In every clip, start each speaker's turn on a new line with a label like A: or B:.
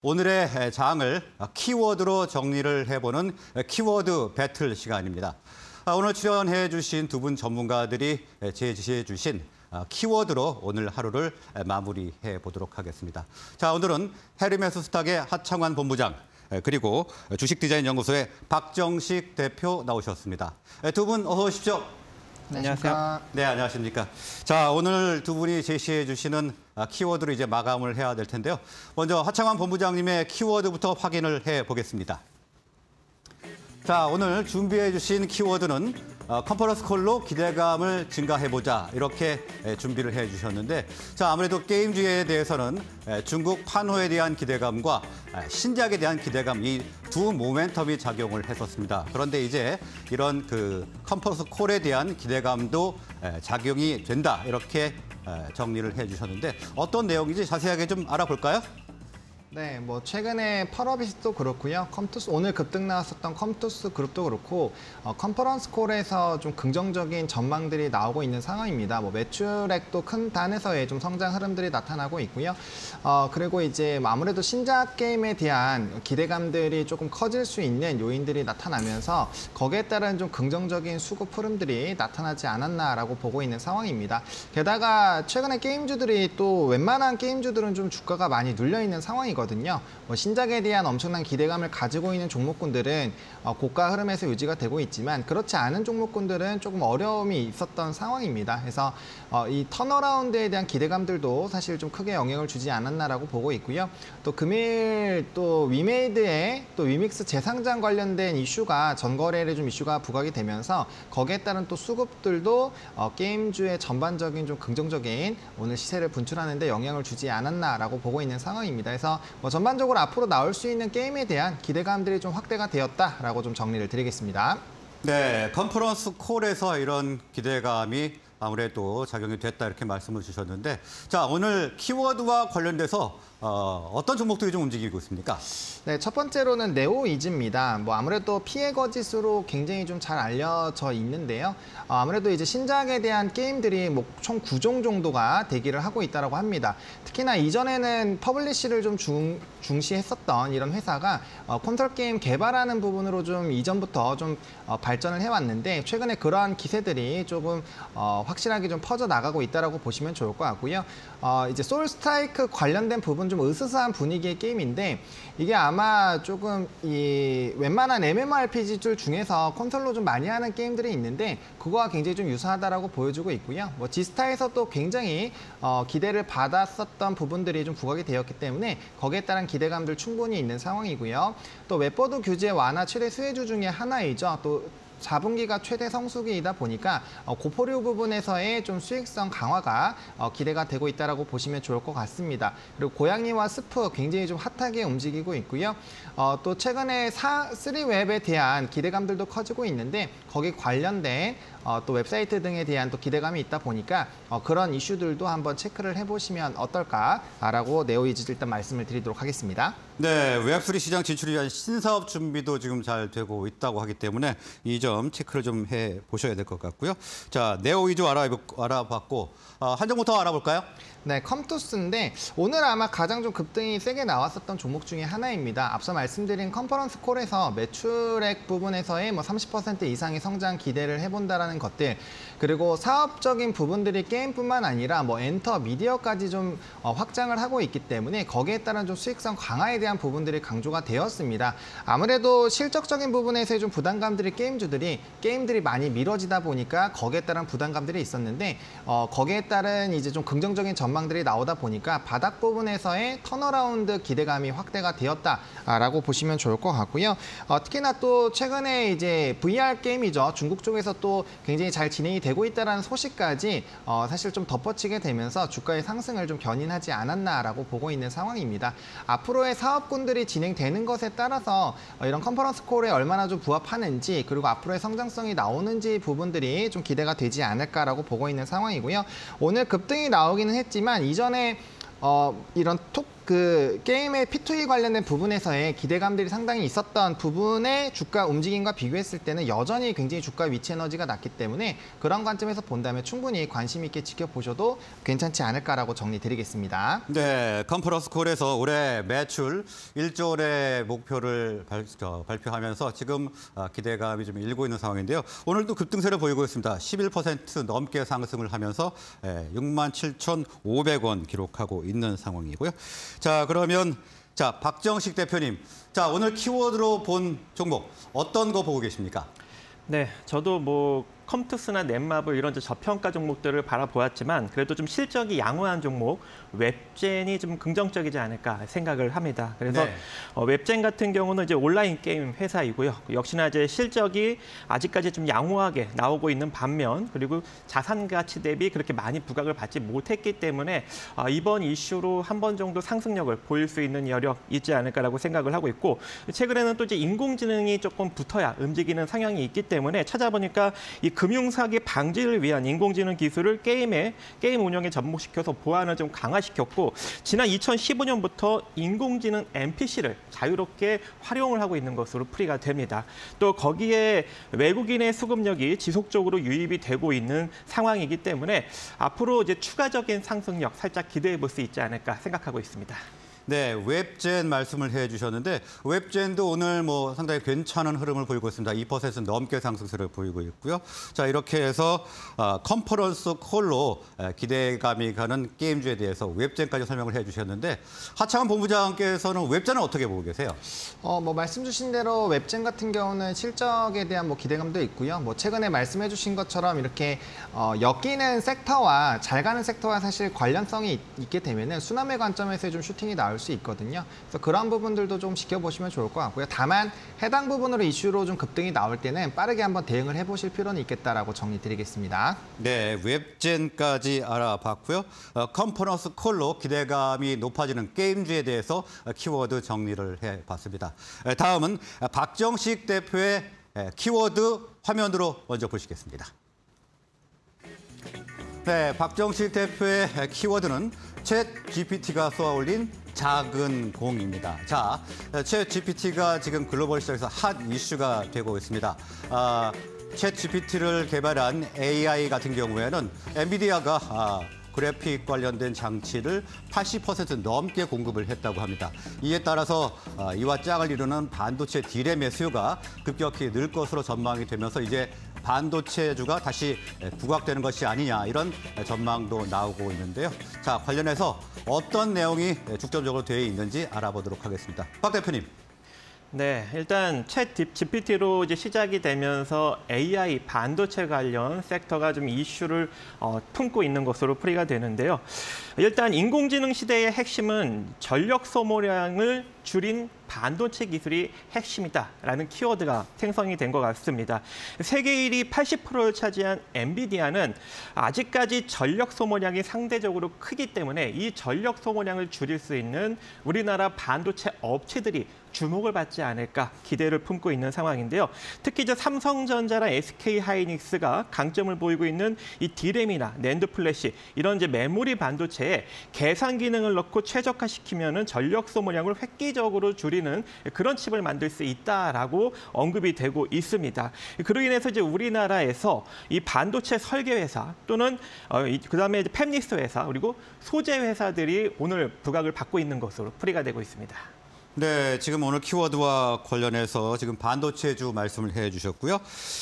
A: 오늘의 장을 키워드로 정리를 해보는 키워드 배틀 시간입니다. 오늘 출연해 주신 두 분 전문가들이 제시해 주신 키워드로 오늘 하루를 마무리해 보도록 하겠습니다. 자, 오늘은 헤르메스 스탁의 하창환 본부장, 그리고 주식디자인연구소의 박정식 대표 나오셨습니다. 두 분 어서 오십시오.
B: 안녕하세요.
A: 네, 안녕하십니까. 자, 오늘 두 분이 제시해 주시는 키워드로 이제 마감을 해야 될 텐데요. 먼저 하창환 본부장님의 키워드부터 확인을 해 보겠습니다. 자, 오늘 준비해 주신 키워드는 컨퍼런스 콜로 기대감을 증가해보자, 이렇게 준비를 해 주셨는데, 자, 아무래도 게임주에 대해서는 중국 판호에 대한 기대감과 신작에 대한 기대감, 이 두 모멘텀이 작용을 했었습니다. 그런데 이제 이런 컨퍼런스 콜에 대한 기대감도 작용이 된다, 이렇게 정리를 해 주셨는데, 어떤 내용인지 자세하게 좀 알아볼까요?
B: 네, 최근에 펄어빗도 그렇고요. 컴투스 오늘 급등 나왔었던 컴투스 그룹도 그렇고 컨퍼런스 콜에서 좀 긍정적인 전망들이 나오고 있는 상황입니다. 매출액도 큰 단에서의 좀 성장 흐름들이 나타나고 있고요. 그리고 이제 아무래도 신작 게임에 대한 기대감들이 조금 커질 수 있는 요인들이 나타나면서 거기에 따른 좀 긍정적인 수급 흐름들이 나타나지 않았나라고 보고 있는 상황입니다. 게다가 최근에 게임주들이 또 웬만한 게임주들은 좀 주가가 많이 눌려 있는 상황이거든요. 신작에 대한 엄청난 기대감을 가지고 있는 종목군들은 고가 흐름에서 유지가 되고 있지만, 그렇지 않은 종목군들은 조금 어려움이 있었던 상황입니다. 그래서 이 턴어라운드에 대한 기대감들도 사실 좀 크게 영향을 주지 않았나라고 보고 있고요. 또 금일 또 위메이드의 또 위믹스 재상장 관련된 이슈가 전거래에 좀 이슈가 부각이 되면서 거기에 따른 또 수급들도 게임주의 전반적인 좀 긍정적인 오늘 시세를 분출하는 데 영향을 주지 않았나라고 보고 있는 상황입니다. 그래서 전반적으로 앞으로 나올 수 있는 게임에 대한 기대감들이 좀 확대가 되었다라고 좀 정리를 드리겠습니다.
A: 네, 컨퍼런스 콜에서 이런 기대감이 아무래도 작용이 됐다, 이렇게 말씀을 주셨는데, 자, 오늘 키워드와 관련돼서 어떤 종목들이 좀 움직이고 있습니까?
B: 네, 첫 번째로는 네오이즈입니다. 아무래도 피해 거짓으로 굉장히 좀 잘 알려져 있는데요. 아무래도 이제 신작에 대한 게임들이 총 9종 정도가 대기를 하고 있다고 합니다. 특히나 이전에는 퍼블리시를 좀 중시했었던 이런 회사가 콘솔 게임 개발하는 부분으로 좀 이전부터 좀 발전을 해왔는데, 최근에 그러한 기세들이 조금 확실하게 좀 퍼져 나가고 있다고 보시면 좋을 것 같고요. 이제 소울 스트라이크 관련된 부분 좀 으스스한 분위기의 게임인데, 이게 아마 조금 이 웬만한 MMORPG들 중에서 콘솔로 좀 많이 하는 게임들이 있는데 그거와 굉장히 좀 유사하다라고 보여주고 있고요. 지스타에서 또 굉장히 기대를 받았었던 부분들이 좀 부각이 되었기 때문에 거기에 따른 기대감들 충분히 있는 상황이고요. 또 웹보드 규제 완화 최대 수혜주 중에 하나이죠. 또 4분기가 최대 성수기이다 보니까 고포류 부분에서의 좀 수익성 강화가 기대가 되고 있다고 보시면 좋을 것 같습니다. 그리고 고양이와 스프 굉장히 좀 핫하게 움직이고 있고요. 또 최근에 3웹에 대한 기대감들도 커지고 있는데 거기 관련된 또 웹사이트 등에 대한 또 기대감이 있다 보니까 그런 이슈들도 한번 체크를 해보시면 어떨까라고 네오이즈 일단 말씀을 드리도록 하겠습니다.
A: 네, 웹3 시장 진출을 위한 신사업 준비도 지금 잘 되고 있다고 하기 때문에 이 점 체크를 좀 해보셔야 될 것 같고요. 자, 네오이즈 알아봤고 한 종부터 알아볼까요?
B: 네, 컴투스인데 오늘 아마 가장 좀 급등이 세게 나왔었던 종목 중에 하나입니다. 앞서 말씀드린 컨퍼런스 콜에서 매출액 부분에서의 30% 이상의 성장 기대를 해본다라는 것들, 그리고 사업적인 부분들이 게임뿐만 아니라 엔터 미디어까지 좀 확장을 하고 있기 때문에 거기에 따른 좀 수익성 강화에 대한 부분들이 강조가 되었습니다. 아무래도 실적적인 부분에서의 좀 부담감들이 게임들이 많이 미뤄지다 보니까 거기에 따른 부담감들이 있었는데 거기에 따른 이제 좀 긍정적인 전망들이 나오다 보니까 바닥 부분에서의 턴어라운드 기대감이 확대가 되었다라고 보시면 좋을 것 같고요. 특히나 또 최근에 이제 VR 게임이죠. 중국 쪽에서 또 굉장히 잘 진행이 되고 있다는 소식까지 사실 좀 덧붙이게 되면서 주가의 상승을 좀 견인하지 않았나라고 보고 있는 상황입니다. 앞으로의 사업군들이 진행되는 것에 따라서 이런 컨퍼런스 콜에 얼마나 좀 부합하는지, 그리고 앞으로의 성장성이 나오는지 부분들이 좀 기대가 되지 않을까라고 보고 있는 상황이고요. 오늘 급등이 나오기는 했지만 이전에 이런 그 게임의 P2E 관련된 부분에서의 기대감들이 상당히 있었던 부분의 주가 움직임과 비교했을 때는 여전히 굉장히 주가 위치 에너지가 낮기 때문에 그런 관점에서 본다면 충분히 관심 있게 지켜보셔도 괜찮지 않을까라고 정리드리겠습니다.
A: 네, 컨퍼런스콜에서 올해 매출 1조 원의 목표를 발표하면서 지금 기대감이 좀 일고 있는 상황인데요. 오늘도 급등세를 보이고 있습니다. 11% 넘게 상승을 하면서 67,500원 기록하고 있는 상황이고요. 자, 그러면 박정식 대표님, 오늘 키워드로 본 종목 어떤 거 보고 계십니까?
C: 네, 저도 뭐 컴투스나 넷마블 이런 저평가 종목들을 바라보았지만 그래도 좀 실적이 양호한 종목, 웹젠이 좀 긍정적이지 않을까 생각을 합니다. 그래서
A: 네.
C: 웹젠 같은 경우는 이제 온라인 게임 회사이고요. 역시나 이제 실적이 아직까지 좀 양호하게 나오고 있는 반면 그리고 자산 가치 대비 그렇게 많이 부각을 받지 못했기 때문에 이번 이슈로 한 번 정도 상승력을 보일 수 있는 여력 있지 않을까라고 생각을 하고 있고 최근에는 또 이제 인공지능이 조금 붙어야 움직이는 성향이 있기 때문에 찾아보니까 이 금융사기 방지를 위한 인공지능 기술을 게임 운영에 접목시켜서 보안을 좀 강화시켰고 지난 2015년부터 인공지능 NPC를 자유롭게 활용을 하고 있는 것으로 풀이가 됩니다. 또 거기에 외국인의 수급력이 지속적으로 유입이 되고 있는 상황이기 때문에 앞으로 이제 추가적인 상승력 살짝 기대해 볼 수 있지 않을까 생각하고 있습니다.
A: 네, 웹젠 말씀을 해주셨는데 웹젠도 오늘 뭐 상당히 괜찮은 흐름을 보이고 있습니다. 2% 넘게 상승세를 보이고 있고요. 자, 이렇게 해서 컨퍼런스 콜로 기대감이 가는 게임주에 대해서 웹젠까지 설명을 해주셨는데 하창원 본부장께서는 웹젠은 어떻게 보고 계세요?
B: 뭐 말씀 주신 대로 웹젠 같은 경우는 실적에 대한 뭐 기대감도 있고요. 뭐 최근에 말씀해 주신 것처럼 이렇게 엮이는 섹터와 잘 가는 섹터와 사실 관련성이 있게 되면은 수남의 관점에서 좀 슈팅이 나올 수 있거든요. 그래서 그런 부분들도 좀 지켜보시면 좋을 것 같고요. 다만 해당 부분으로 이슈로 좀 급등이 나올 때는 빠르게 한번 대응을 해보실 필요는 있겠다라고 정리드리겠습니다.
A: 네, 웹젠까지 알아봤고요. 컨퍼런스 콜로 기대감이 높아지는 게임주에 대해서 키워드 정리를 해봤습니다. 다음은 박정식 대표의 키워드 화면으로 먼저 보시겠습니다. 네, 박정식 대표의 키워드는 챗 GPT가 쏘아올린 작은 공입니다. 자, 챗 GPT가 지금 글로벌 시장에서 핫 이슈가 되고 있습니다. 챗 GPT를 개발한 AI 같은 경우에는 엔비디아가 그래픽 관련된 장치를 80% 넘게 공급을 했다고 합니다. 이에 따라서 이와 짝을 이루는 반도체 D램의 수요가 급격히 늘 것으로 전망이 되면서 이제 반도체주가 다시 부각되는 것이 아니냐 이런 전망도 나오고 있는데요. 자, 관련해서 어떤 내용이 중점적으로 되어 있는지 알아보도록 하겠습니다. 박 대표님.
C: 네, 일단 챗 GPT로 이제 시작이 되면서 AI 반도체 관련 섹터가 좀 이슈를 품고 있는 것으로 풀이가 되는데요. 일단 인공지능 시대의 핵심은 전력 소모량을 줄인 반도체 기술이 핵심이다라는 키워드가 생성이 된 것 같습니다. 세계 1위 80%를 차지한 엔비디아는 아직까지 전력 소모량이 상대적으로 크기 때문에 이 전력 소모량을 줄일 수 있는 우리나라 반도체 업체들이 주목을 받지 않을까 기대를 품고 있는 상황인데요. 특히 이제 삼성전자나 SK하이닉스가 강점을 보이고 있는 이 D램이나 낸드 플래시 이런 이제 메모리 반도체에 계산 기능을 넣고 최적화시키면은 전력 소모량을 획기적으로 줄이는 그런 칩을 만들 수 있다라고 언급이 되고 있습니다. 그로 인해서 이제 우리나라에서 이 반도체 설계 회사 또는 그다음에 이제 팹리스 회사 그리고 소재 회사들이 오늘 부각을 받고 있는 것으로 풀이가 되고 있습니다.
A: 네, 지금 오늘 키워드와 관련해서 지금 반도체주 말씀을 해주셨고요.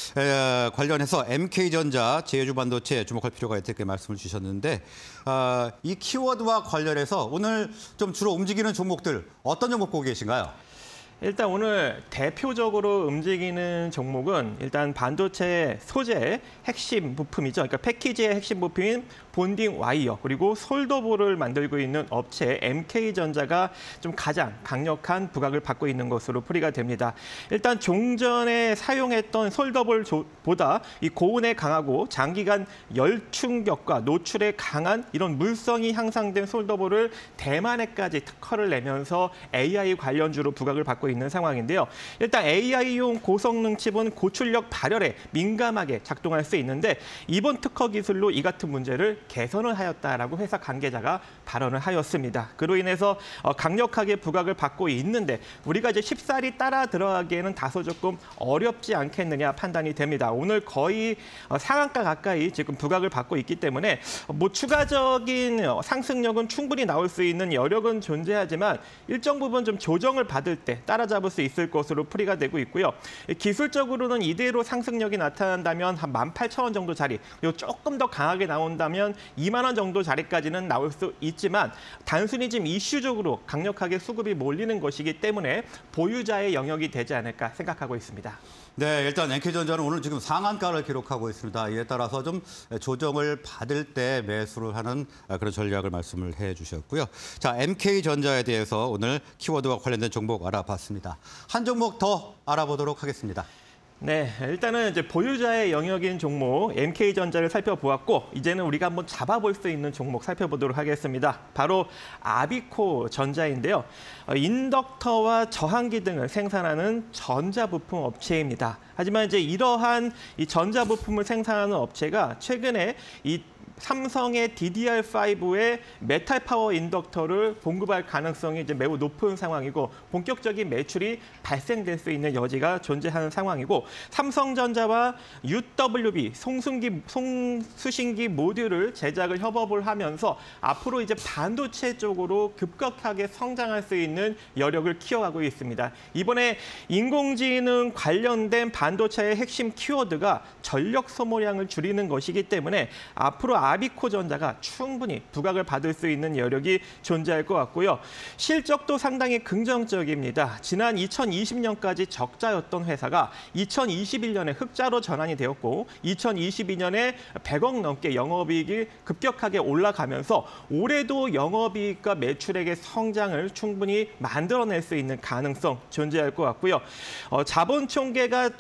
A: 관련해서 MK전자, 제휴주 반도체 주목할 필요가 있다 이렇게 말씀을 주셨는데 이 키워드와 관련해서 오늘 좀 주로 움직이는 종목들 어떤 종목 보고 계신가요?
C: 일단 오늘 대표적으로 움직이는 종목은 일단 반도체 소재의 핵심 부품이죠. 그러니까 패키지의 핵심 부품인 본딩 와이어 그리고 솔더볼을 만들고 있는 업체 MK전자가 좀 가장 강력한 부각을 받고 있는 것으로 풀이가 됩니다. 일단 종전에 사용했던 솔더볼보다 이 고온에 강하고 장기간 열 충격과 노출에 강한 이런 물성이 향상된 솔더볼을 대만에까지 특허를 내면서 AI 관련주로 부각을 받고 있는 상황인데요. 일단 AI용 고성능 칩은 고출력 발열에 민감하게 작동할 수 있는데 이번 특허 기술로 이 같은 문제를 개선을 하였다라고 회사 관계자가 발언을 하였습니다. 그로 인해서 강력하게 부각을 받고 있는데 우리가 이제 쉽사리 따라 들어가기에는 다소 조금 어렵지 않겠느냐 판단이 됩니다. 오늘 거의 상한가 가까이 지금 부각을 받고 있기 때문에 뭐 추가적인 상승력은 충분히 나올 수 있는 여력은 존재하지만 일정 부분 좀 조정을 받을 때 따라잡을 수 있을 것으로 풀이가 되고 있고요. 기술적으로는 이대로 상승력이 나타난다면 한 18,000원 정도 자리, 그리고 조금 더 강하게 나온다면 2만 원 정도 자리까지는 나올 수 있지만 단순히 지금 이슈적으로 강력하게 수급이 몰리는 것이기 때문에 보유자의 영역이 되지 않을까 생각하고 있습니다.
A: 네, 일단 NK전자는 오늘 지금 상한가를 기록하고 있습니다. 이에 따라서 좀 조정을 받을 때 매수를 하는 그런 전략을 말씀을 해주셨고요. 자, MK전자에 대해서 오늘 키워드와 관련된 종목 알아봤습니다. 한 종목 더 알아보도록 하겠습니다.
C: 네, 일단은 이제 보유자의 영역인 종목 MK전자를 살펴보았고 이제는 우리가 한번 잡아볼 수 있는 종목 살펴보도록 하겠습니다. 바로 아비코전자인데요. 인덕터와 저항기 등을 생산하는 전자부품 업체입니다. 하지만 이제 이러한 이 전자부품을 생산하는 업체가 최근에 이 삼성의 DDR5의 메탈 파워 인덕터를 공급할 가능성이 이제 매우 높은 상황이고 본격적인 매출이 발생될 수 있는 여지가 존재하는 상황이고 삼성전자와 UWB 송수신기 모듈을 제작을 협업을 하면서 앞으로 이제 반도체 쪽으로 급격하게 성장할 수 있는 여력을 키워가고 있습니다. 이번에 인공지능 관련된 반도체의 핵심 키워드가 전력 소모량을 줄이는 것이기 때문에 앞으로 아비코전자가 충분히 부각을 받을 수 있는 여력이 존재할 것 같고요. 실적도 상당히 긍정적입니다. 지난 2020년까지 적자였던 회사가 2021년에 흑자로 전환이 되었고 2022년에 100억 넘게 영업이익이 급격하게 올라가면서 올해도 영업이익과 매출액의 성장을 충분히 만들어낼 수 있는 가능성 존재할 것 같고요. 자본 총계가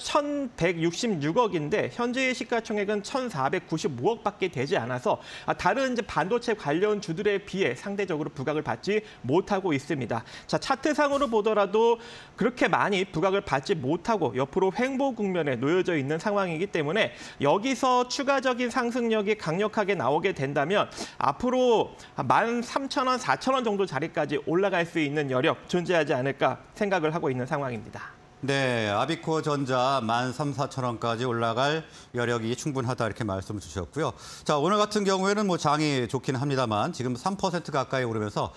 C: 1,166억인데 현재의 시가총액은 1,495억밖에 되지 않아서 다른 이제 반도체 관련 주들에 비해 상대적으로 부각을 받지 못하고 있습니다. 자, 차트상으로 보더라도 그렇게 많이 부각을 받지 못하고 옆으로 횡보 국면에 놓여져 있는 상황이기 때문에 여기서 추가적인 상승력이 강력하게 나오게 된다면 앞으로 13,000원, 4,000원 정도 자리까지 올라갈 수 있는 여력 존재하지 않을까 생각을 하고 있는 상황입니다.
A: 네, 아비코전자 13,400원까지 올라갈 여력이 충분하다 이렇게 말씀을 주셨고요. 자, 오늘 같은 경우에는 뭐 장이 좋긴 합니다만 지금 3% 가까이 오르면서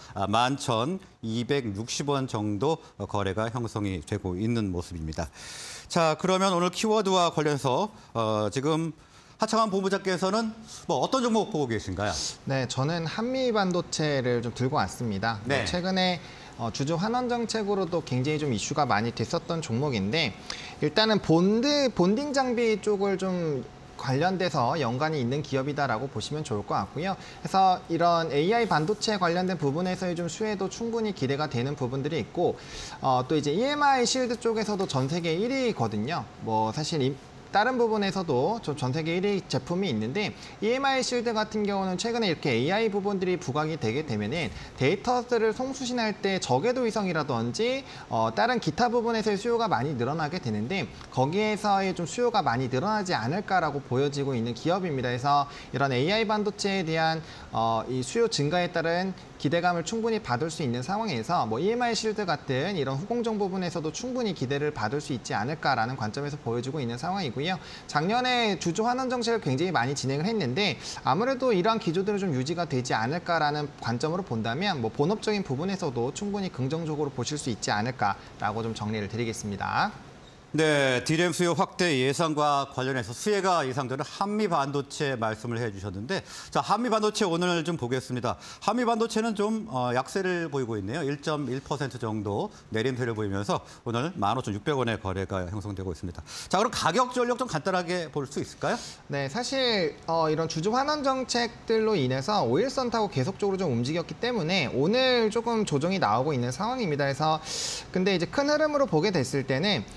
A: 11,260원 정도 거래가 형성이 되고 있는 모습입니다. 자, 그러면 오늘 키워드와 관련해서 지금 하창환 본부장께서는 뭐 어떤 종목 보고 계신가요?
B: 네, 저는 한미반도체를 좀 들고 왔습니다.
A: 네.
B: 최근에 주주 환원 정책으로도 굉장히 좀 이슈가 많이 됐었던 종목인데 일단은 본딩 장비 쪽을 좀 관련돼서 연관이 있는 기업이다라고 보시면 좋을 것 같고요. 그래서 이런 AI 반도체 관련된 부분에서의 좀 수혜도 충분히 기대가 되는 부분들이 있고 또 이제 EMI 실드 쪽에서도 전 세계 1위거든요. 뭐 사실 다른 부분에서도 좀 전 세계 1위 제품이 있는데 EMI 실드 같은 경우는 최근에 이렇게 AI 부분들이 부각이 되게 되면은 데이터들을 송수신할 때 저궤도 위성이라든지 다른 기타 부분에서의 수요가 많이 늘어나게 되는데 거기에서의 좀 수요가 많이 늘어나지 않을까라고 보여지고 있는 기업입니다. 그래서 이런 AI 반도체에 대한 이 수요 증가에 따른 기대감을 충분히 받을 수 있는 상황에서 뭐 EMI 실드 같은 이런 후공정 부분에서도 충분히 기대를 받을 수 있지 않을까라는 관점에서 보여주고 있는 상황이고요. 작년에 주주 환원 정책을 굉장히 많이 진행을 했는데 아무래도 이러한 기조들은 좀 유지가 되지 않을까라는 관점으로 본다면 뭐 본업적인 부분에서도 충분히 긍정적으로 보실 수 있지 않을까라고 좀 정리를 드리겠습니다.
A: 네, 디램 수요 확대 예상과 관련해서 수혜가 예상되는 한미 반도체 말씀을 해주셨는데, 자, 한미 반도체 오늘 좀 보겠습니다. 한미 반도체는 좀 약세를 보이고 있네요. 1.1% 정도 내림세를 보이면서 오늘 15,600원의 거래가 형성되고 있습니다. 자, 그럼 가격 전력 좀 간단하게 볼 수 있을까요?
B: 네, 사실 이런 주주 환원 정책들로 인해서 오일선 타고 계속적으로 좀 움직였기 때문에 오늘 조금 조정이 나오고 있는 상황입니다. 그래서 근데 이제 큰 흐름으로 보게 됐을 때는 이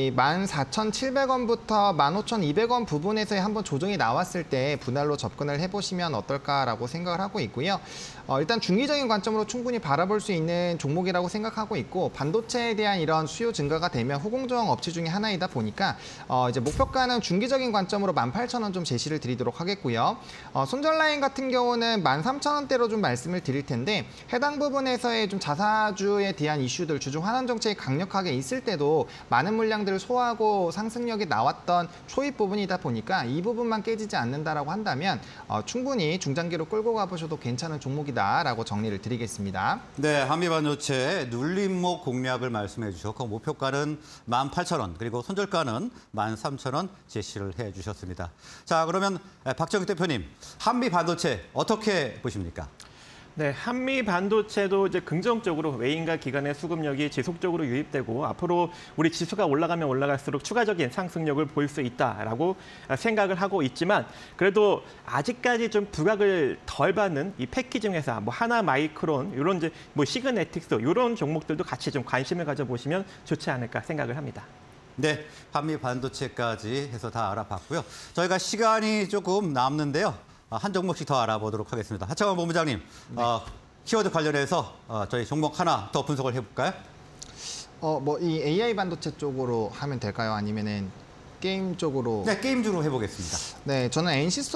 B: 이 14,700원부터 15,200원 부분에서 한번 조정이 나왔을 때 분할로 접근을 해보시면 어떨까라고 생각을 하고 있고요. 일단 중기적인 관점으로 충분히 바라볼 수 있는 종목이라고 생각하고 있고, 반도체에 대한 이런 수요 증가가 되면 후공정 업체 중에 하나이다 보니까 이제 목표가는 중기적인 관점으로 18,000원 좀 제시를 드리도록 하겠고요. 손절 라인 같은 경우는 13,000원대로 좀 말씀을 드릴 텐데, 해당 부분에서의 좀 자사주에 대한 이슈들, 주중 환원 정책이 강력하게 있을 때도 많은 물량들을 소화하고 상승력이 나왔던 초입 부분이다 보니까 이 부분만 깨지지 않는다라고 한다면 충분히 중장기로 끌고 가보셔도 괜찮은 종목이다라고 정리를 드리겠습니다.
A: 네, 한미반도체 눌림목 공략을 말씀해 주셨고 목표가는 18,000원 그리고 손절가는 13,000원 제시를 해주셨습니다. 자, 그러면 박정익 대표님, 한미반도체 어떻게 보십니까?
C: 네, 한미 반도체도 이제 긍정적으로 외인과 기관의 수급력이 지속적으로 유입되고 앞으로 우리 지수가 올라가면 올라갈수록 추가적인 상승력을 보일 수 있다라고 생각을 하고 있지만, 그래도 아직까지 좀 부각을 덜 받는 이 패키징 회사, 뭐 하나 마이크론 이런 이제 뭐 시그네틱스 이런 종목들도 같이 좀 관심을 가져보시면 좋지 않을까 생각을 합니다.
A: 네, 한미 반도체까지 해서 다 알아봤고요. 저희가 시간이 조금 남는데요. 한 종목씩 더 알아보도록 하겠습니다. 하창원 본부장님,
B: 네.
A: 키워드 관련해서 저희 종목 하나 더 분석을 해볼까요?
B: 뭐 이 AI 반도체 쪽으로 하면 될까요? 아니면은 게임 쪽으로?
A: 네, 게임주로 해보겠습니다.
B: 네, 저는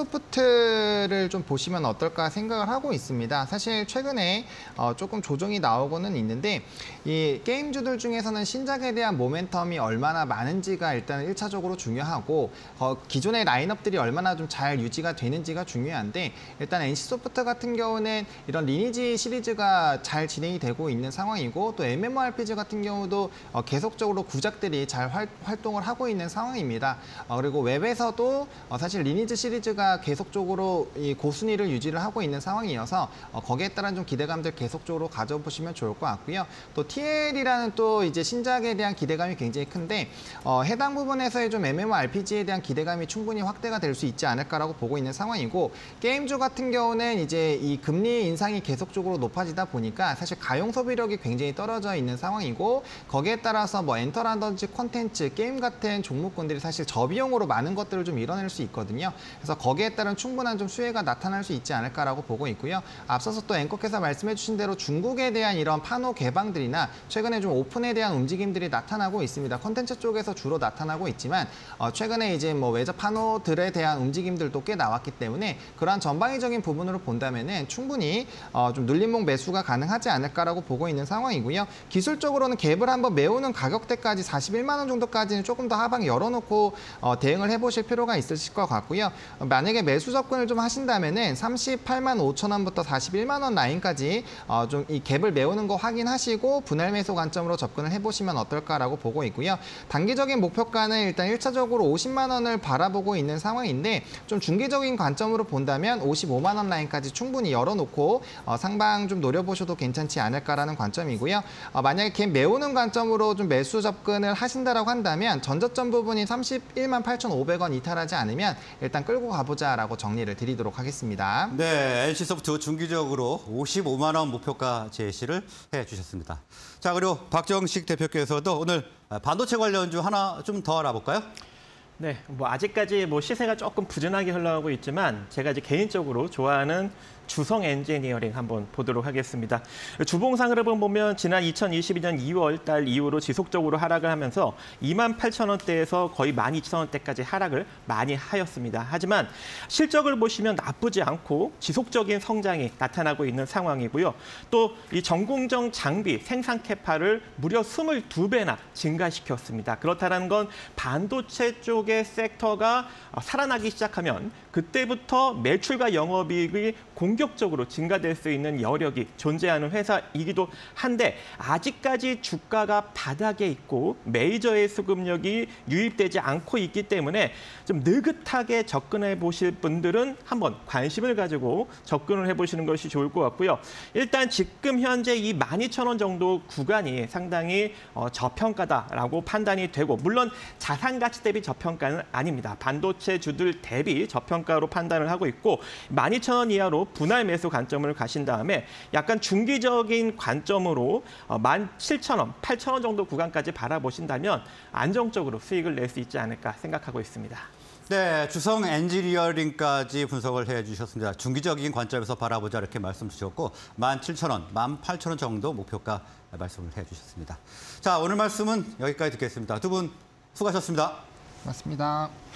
B: NC소프트를 좀 보시면 어떨까 생각을 하고 있습니다. 사실 최근에 조금 조정이 나오고는 있는데, 이 게임주들 중에서는 신작에 대한 모멘텀이 얼마나 많은지가 일단 1차적으로 중요하고, 기존의 라인업들이 얼마나 좀 잘 유지가 되는지가 중요한데, 일단 NC소프트 같은 경우는 이런 리니지 시리즈가 잘 진행이 되고 있는 상황이고, 또 MMORPG 같은 경우도 계속적으로 구작들이 잘 활동을 하고 있는 상황입니다. 그리고 웹에서도 사실 리니지 시리즈가 계속적으로 이 고순위를 유지를 하고 있는 상황이어서 거기에 따른 좀 기대감들 계속적으로 가져보시면 좋을 것 같고요. 또 TL이라는 또 이제 신작에 대한 기대감이 굉장히 큰데, 해당 부분에서의 좀 MMORPG에 대한 기대감이 충분히 확대가 될 수 있지 않을까라고 보고 있는 상황이고, 게임주 같은 경우는 이제 이 금리 인상이 계속적으로 높아지다 보니까 사실 가용 소비력이 굉장히 떨어져 있는 상황이고, 거기에 따라서 뭐 엔터라든지 콘텐츠, 게임 같은 종목군들이 사실 저비용으로 많은 것들을 좀 이뤄낼 수 있거든요. 그래서 거기에 따른 충분한 좀 수혜가 나타날 수 있지 않을까라고 보고 있고요. 앞서서 또 앵커께서 말씀해주신 대로 중국에 대한 이런 판호 개방들이나 최근에 좀 오픈에 대한 움직임들이 나타나고 있습니다. 콘텐츠 쪽에서 주로 나타나고 있지만 최근에 이제 뭐 외적 판호들에 대한 움직임들도 꽤 나왔기 때문에 그러한 전방위적인 부분으로 본다면은 충분히 좀 눌림목 매수가 가능하지 않을까라고 보고 있는 상황이고요. 기술적으로는 갭을 한번 메우는 가격대까지 41만 원 정도까지는 조금 더 하방 열어놓고 대응을 해보실 필요가 있으실 것 같고요. 만약에 매수 접근을 좀 하신다면은 38만 5천 원부터 41만 원 라인까지 좀 이 갭을 메우는 거 확인하시고 분할 매수 관점으로 접근을 해보시면 어떨까라고 보고 있고요. 단기적인 목표가는 일단 1차적으로 50만 원을 바라보고 있는 상황인데, 좀 중기적인 관점으로 본다면 55만 원 라인까지 충분히 열어놓고 상방 좀 노려보셔도 괜찮지 않을까라는 관점이고요. 만약에 갭 메우는 관점으로 좀 매수 접근을 하신다라고 한다면 전저점 부분이 31만 8,500원 이탈하지 않으면 일단 끌고 가보자라고 정리를 드리도록 하겠습니다.
A: 네, NC소프트 중기적으로 55만 원 목표가 제시를 해주셨습니다. 자, 그리고 박정식 대표께서도 오늘 반도체 관련주 하나 좀 더 알아볼까요?
C: 네, 뭐 아직까지 뭐 시세가 조금 부진하게 흘러가고 있지만 제가 이제 개인적으로 좋아하는 주성 엔지니어링 한번 보도록 하겠습니다. 주봉상 흐름을 보면 지난 2022년 2월 달 이후로 지속적으로 하락을 하면서 28,000원대에서 거의 12,000원대까지 하락을 많이 하였습니다. 하지만 실적을 보시면 나쁘지 않고 지속적인 성장이 나타나고 있는 상황이고요. 또 이 전공정 장비 생산 캐파를 무려 22배나 증가시켰습니다. 그렇다는 건 반도체 쪽의 섹터가 살아나기 시작하면 그때부터 매출과 영업이익이 공격적으로 증가될 수 있는 여력이 존재하는 회사이기도 한데, 아직까지 주가가 바닥에 있고 메이저의 수급력이 유입되지 않고 있기 때문에 좀 느긋하게 접근해 보실 분들은 한번 관심을 가지고 접근을 해보시는 것이 좋을 것 같고요. 일단 지금 현재 이 12,000원 정도 구간이 상당히 저평가다라고 판단이 되고, 물론 자산 가치 대비 저평가는 아닙니다. 반도체 주들 대비 저평가 평가로 판단을 하고 있고 12,000원 이하로 분할 매수 관점을 가신 다음에 약간 중기적인 관점으로 17,000원, 8,000원 정도 구간까지 바라보신다면 안정적으로 수익을 낼 수 있지 않을까 생각하고 있습니다.
A: 네, 주성 엔지니어링까지 분석을 해주셨습니다. 중기적인 관점에서 바라보자 이렇게 말씀 주셨고 17,000원, 18,000원 정도 목표가 말씀을 해주셨습니다. 자, 오늘 말씀은 여기까지 듣겠습니다. 두 분 수고하셨습니다.
B: 맞습니다.